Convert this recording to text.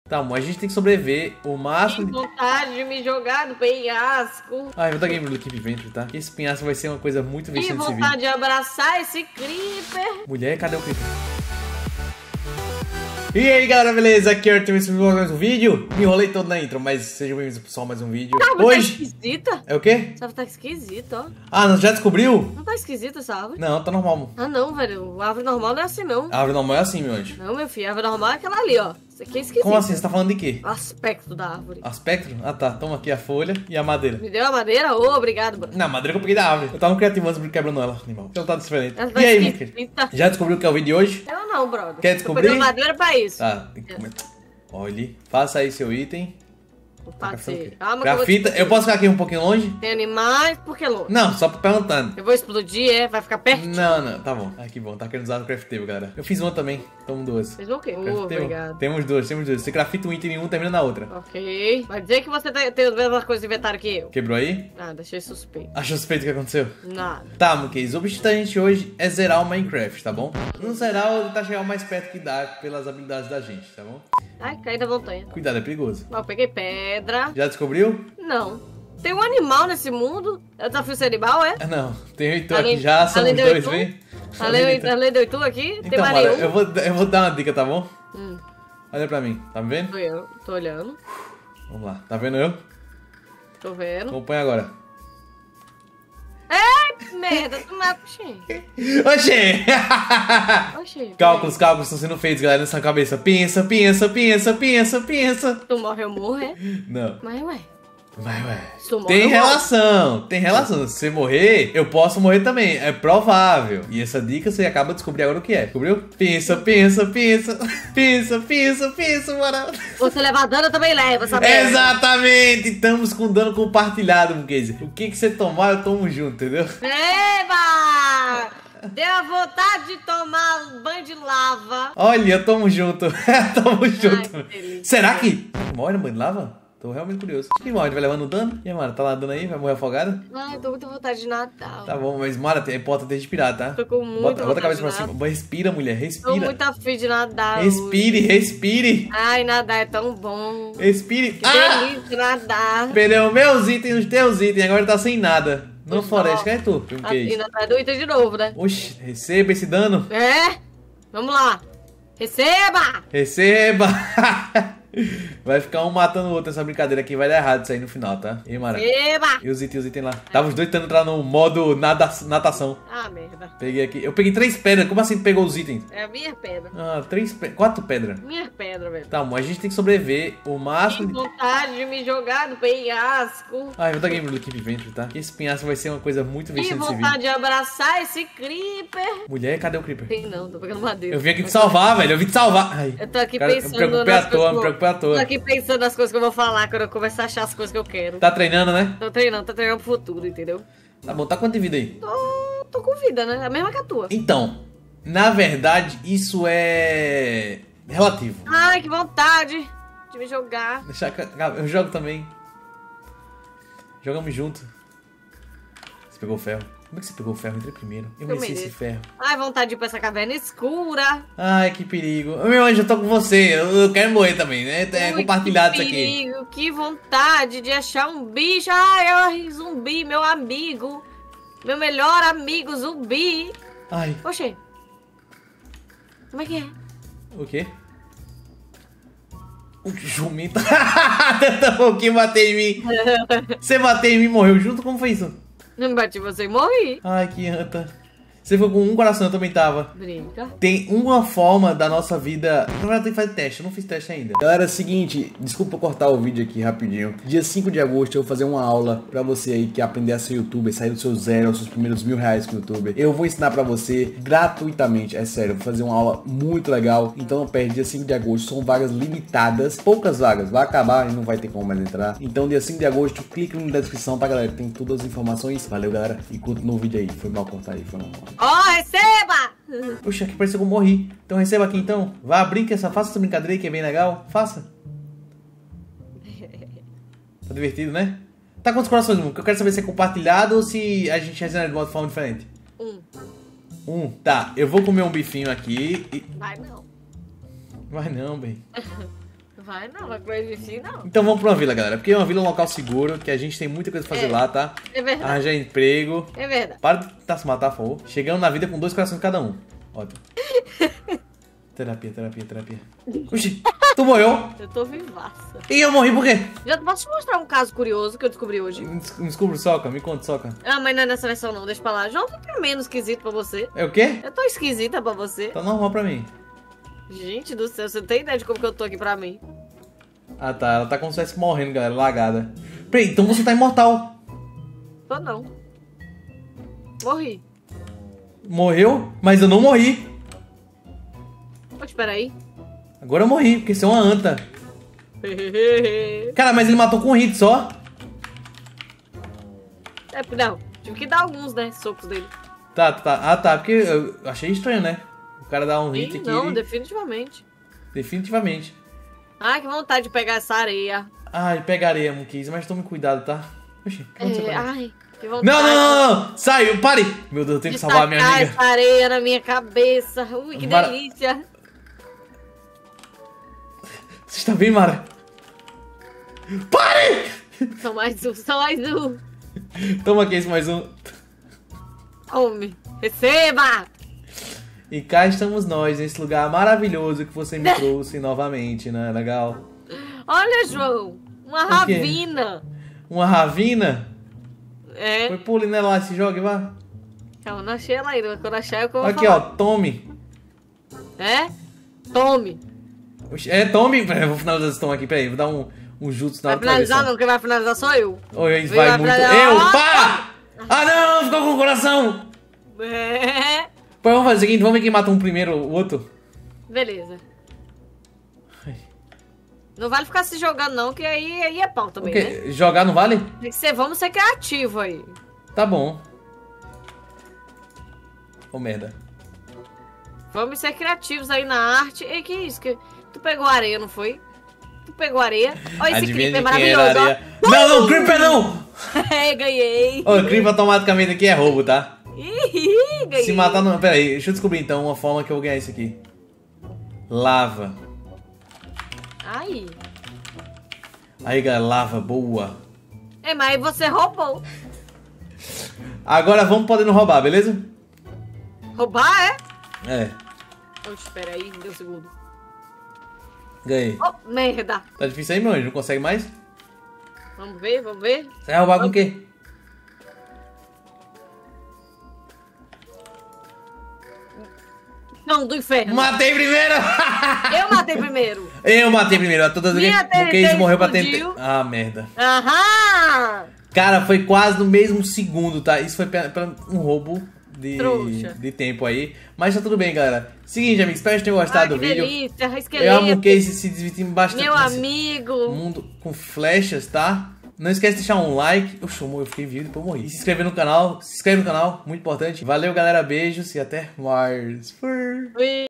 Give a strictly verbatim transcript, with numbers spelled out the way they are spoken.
Tá, amor, a gente tem que sobreviver o máximo... Que vontade de me jogar do penhasco. Ai, eu vou dar game do Keep Venture, tá? Esse penhasco vai ser uma coisa muito Que vexante nesse vídeo. vontade de abraçar esse creeper. Mulher, cadê o creeper? E aí galera, beleza? Aqui é o Arthur, esse vídeo mais um vídeo. Me enrolei todo na intro, mas sejam bem-vindos pessoal, mais um vídeo. Tá, Hoje... tá esquisita? É o quê? Essa árvore tá esquisita, ó. Ah, não, já descobriu? Não tá esquisita essa árvore? Não, tá normal, amor. Ah não, velho. A árvore normal não é assim, não. A árvore normal é assim, meu anjo. Não, meu filho. A árvore normal é aquela ali, ó. Isso aqui é esquisito. Como assim? Você tá falando de quê? O aspecto da árvore. Aspecto? Ah tá, toma aqui a folha e a madeira. Me deu a madeira? Ô, obrigado, mano. Não, a madeira que eu peguei da árvore. Eu tava no criativo antes quebrando ela, animal. Ela tá diferente. Ela tá E aí, meu querido? esquisita. Já descobriu o que é o vídeo de hoje? Eu não, brother. Quer Tô descobrir? pegando madeira pra isso. Tá, tem que comer. Olhe, faça aí seu item. Pode ser. Calma, Calma que eu vou Grafita, descobrir. eu posso ficar aqui um pouquinho longe? Tem animais, por que longe? Não, só perguntando. Eu vou explodir, é? Vai ficar perto? Não, não, tá bom. Ah, que bom, tá querendo usar o craft table, galera. Eu fiz uma também, tamo duas. Vocês vão o quê? Craft Ô, table? obrigado. Temos duas, temos duas. Você crafta um item em um, termina na outra. Ok. Vai dizer que você tem, tem as mesmas coisas de inventário que eu. Quebrou aí? Ah, deixei suspeito. Achou suspeito o que aconteceu? Nada. Tá, Muquês, o objetivo da gente hoje é zerar o Minecraft, tá bom? No zerar, eu tentar chegar o mais perto que dá pelas habilidades da gente, tá bom? Ai, caí da montanha. Cuidado, é perigoso. Ó, eu peguei pedra. Já descobriu? Não. Tem um animal nesse mundo? É o desafio ser animal, é? Ah, não. Tem oito Além- aqui já, somos além de dois, oito? vem? Além, além do Itu aqui, tem Então, mais bora, nenhum. eu vou, eu vou dar uma dica, tá bom? Hum, Olha pra mim, tá me vendo? tô, eu, tô olhando. Vamos lá, tá vendo eu? Tô vendo. Acompanha agora. Ai, merda, tu me Oxê. Oxê! Oxê. Cálculos, cálculos estão sendo feitos, galera, nessa cabeça. Pensa, pensa, pensa, pensa, pensa. Tu morre, eu morro, é? Não, Mas ué. vai, ué. Se tu morre, Tem eu morro. relação, tem relação. Se você morrer, eu posso morrer também. É provável. E essa dica você acaba de descobrir agora o que é. Descobriu? Pensa, pensa, pensa. Pensa, pensa, pensa, bora. Você levar dano, eu também levo, sabe? Exatamente! Estamos com dano compartilhado, Muquês. O que, que você tomar, eu tomo junto, entendeu? Eba! Deu a vontade de tomar um banho de lava. Olha, eu tomo junto. Tomo junto. que delícia. Será que morre no banho de lava? Tô realmente curioso. Acho que morre, vai levando dano. E aí, Mara, tá lá dando aí? Vai morrer afogada? Ai, tô com muita vontade de nadar. Tá bom, mas Mara, é importante respirar, tá? Tô com muita Bota, bota a vontade cabeça pra de cima. nadar. Respira, mulher, Tô respira. muito afim de nadar. Respire, hoje. respire. Ai, nadar é tão bom. Respire. Que Ah! delícia nadar. Perdeu meus itens, os teus itens, agora tá sem nada. Não, Pois floresta, não. cadê tu? Um E queijo. nadar é do item de novo, né? Oxi, receba esse dano. É? Vamos lá. Receba! Receba! Vai ficar um matando o outro nessa brincadeira aqui, vai dar errado isso aí no final, tá? E aí, Mara? Receba! E os itens, os itens lá. Tava os dois tentando entrar no modo nada, natação. Ah, merda. Peguei aqui. Eu peguei três pedras. Como assim pegou os itens? É a minha pedra. Ah, três pe... quatro pedras. Minha pedra, velho. Tá, amor, a gente tem que sobreviver o Que máximo de... vontade de me jogar do penhasco. Ai, eu vou dar game do Keep Venture, tá? Esse penhasco vai ser uma coisa muito Que vexante nesse vídeo. vontade de abraçar esse creeper. Mulher, cadê o Creeper? Tem não, tô pegando madeira. Eu vim aqui te salvar, velho. Eu vim te salvar. Ai. Eu tô aqui Cara, pensando me preocupei nas à toa, coisas me que eu- preocupei à toa. Tô aqui pensando nas coisas que eu vou falar quando eu começar a achar as coisas que eu quero. Tá treinando, né? Tô treinando, tô treinando pro futuro, entendeu? Tá bom, tá quanto de vida aí? Tô, tô com vida, né? A mesma que a tua. Então, na verdade, isso é relativo. Ai, que vontade de me jogar. Deixa, eu jogo também. Jogamos junto. Você pegou o ferro. Como é que você pegou o ferro? Entrei primeiro. Eu, Eu mereci esse mereço. ferro. Ai, vontade de ir pra essa caverna escura. Ai, que perigo. Meu anjo, eu tô com você. Eu, eu quero morrer também, né? É Ui, compartilhado que isso aqui. perigo, que vontade de achar um bicho. Ai, ai, zumbi, meu amigo. Meu melhor amigo, zumbi. Ai, Oxê. Como é que é? o quê? O jumento. Tanta pouquinho bater em mim. Você bateu em mim e morreu junto? Como foi isso? Não bati você e morri. Ai, que anta. Você foi com um coração, eu também tava. Brinca. Tem uma forma da nossa vida... Na verdade tem que fazer teste, eu não fiz teste ainda. Galera, é o seguinte, desculpa eu cortar o vídeo aqui rapidinho. Dia cinco de agosto eu vou fazer uma aula pra você aí que quer aprender a ser youtuber, sair do seu zero aos seus primeiros mil reais com o youtuber. Eu vou ensinar pra você gratuitamente, é sério, eu vou fazer uma aula muito legal. Então não perde, dia cinco de agosto, são vagas limitadas, poucas vagas, vai acabar e não vai ter como mais entrar. Então dia cinco de agosto, clique no link da descrição, tá galera? Tem todas as informações. Valeu galera, e continua o vídeo aí, foi mal cortar aí, foi mal. Ó, oh, receba! Puxa, que pareceu que eu morri. Então receba aqui então. Vá abrir que essa, faça essa brincadeira aí que é bem legal. Faça. Tá divertido, né? Tá quantos corações, Muca? Eu quero saber se é compartilhado ou se a gente resenha de uma forma diferente. Um. Um. Tá, eu vou comer um bifinho aqui e... Vai não. Vai não, bem. Vai não, vai pra existir não. Então vamos pra uma vila, galera. Porque uma vila é um local seguro, que a gente tem muita coisa pra fazer É. lá, tá? É verdade. Arranjar emprego. É verdade. Para de tentar se matar, por favor. Chegando na vida com dois corações cada um. Ótimo. Terapia, terapia, terapia. Oxi, tu morreu? Eu tô vivaça. E eu morri por quê? Já posso te mostrar um caso curioso que eu descobri hoje? Me des- me descubra, Soca. Me conta, Soca. Ah, mas não é nessa versão não, deixa pra lá. João fica menos esquisito pra você. É o quê? Eu tô esquisita pra você. Tá normal pra mim. Gente do céu, você não tem ideia de como que eu tô aqui pra mim. Ah, tá. Ela tá como se estivesse morrendo, galera. Lagada. Peraí, então você tá imortal. Tô não. Morri. Morreu? Mas eu não morri. Ô, espera aí. Agora eu morri, porque você é uma anta. Cara, mas ele matou com um hit só. É, não, tive que dar alguns, né, socos dele. Tá, tá. Ah, tá. Porque eu achei estranho, né? O cara dá um hit Ih, aqui. não, ele- definitivamente. Definitivamente. Ai, que vontade de pegar essa areia. Ai, pegaria, Monkeys, mas tome cuidado, tá? Oxi, o que aconteceu com É, ela? ai, que vontade. Não, não, não, não! Saiu, pare! Meu Deus, eu tenho de que salvar a minha tacar amiga. essa areia na minha cabeça. Ui, que Mara- delícia. Você está bem, Mara? Pare! Só mais um, só mais um. Toma aqui esse mais um. Homem, receba! E cá estamos nós, nesse lugar maravilhoso que você me trouxe novamente, né? Legal. Olha, João, uma O quê? ravina. Uma ravina? É, Foi pule nela lá, se joga e vá. eu não achei ela ainda, mas quando achar eu que eu vou Aqui, falar. ó, tome. É? Tome. Oxi, é, tome. Peraí, eu vou finalizar esse tom aqui, peraí. Vou dar um, um jutsu na Vai finalizar cabeça. não, quem vai finalizar sou eu. Oi, Vai vai muito. finalizar. Eu, Ah, pá! Ah, não, ficou com o coração. É. Pô, vamos fazer o seguinte, vamos ver quem mata um primeiro, o outro. Beleza. Ai. Não vale ficar se jogando não, que aí, aí é pau O também, né? quê? Jogar não vale? Tem que ser, vamos ser criativos aí. Tá bom. Ô, merda. Vamos ser criativos aí na arte. E que isso? Que... Tu pegou areia, não foi? Tu pegou areia. Olha esse Adivinha creeper de quem era a maravilhoso, areia. Não, não, Creeper não! ó. É, ganhei. Ô, Creeper automaticamente aqui é roubo, tá? Ih, ganhei. Se matar não... Pera aí, deixa eu descobrir então uma forma que eu vou ganhar isso aqui. Lava. Ai. Aí, galera, lava, boa. É, mas aí você roubou. Agora vamos podendo roubar, beleza? Roubar, é? É, Oxe, espera aí, me deu um segundo. ganhei. Oh, merda. Tá difícil aí, meu anjo? Não consegue mais? Vamos ver, vamos ver. Você vai roubar com o quê? Não, do inferno. Matei primeiro! Eu matei primeiro. Eu matei primeiro. Todas as Minha vezes o Case T N T morreu pra explodiu. tentar. Ah, merda. Aham. Cara, foi quase no mesmo segundo, tá? Isso foi pra, pra um roubo de, Trouxa. de tempo aí. Mas tá tudo bem, galera. Seguinte, amigos, espero que tenham Ah, gostado que do vídeo. delícia, Eu amo o esqueleto. Case se divertindo bastante Meu nesse amigo. mundo com flechas, tá? Não esquece de deixar um like. Oxe, eu fiquei vivo e depois eu morri. E se inscrever no canal. Se inscreve no canal, muito importante. Valeu, galera. Beijos e até mais. Fui. Ui.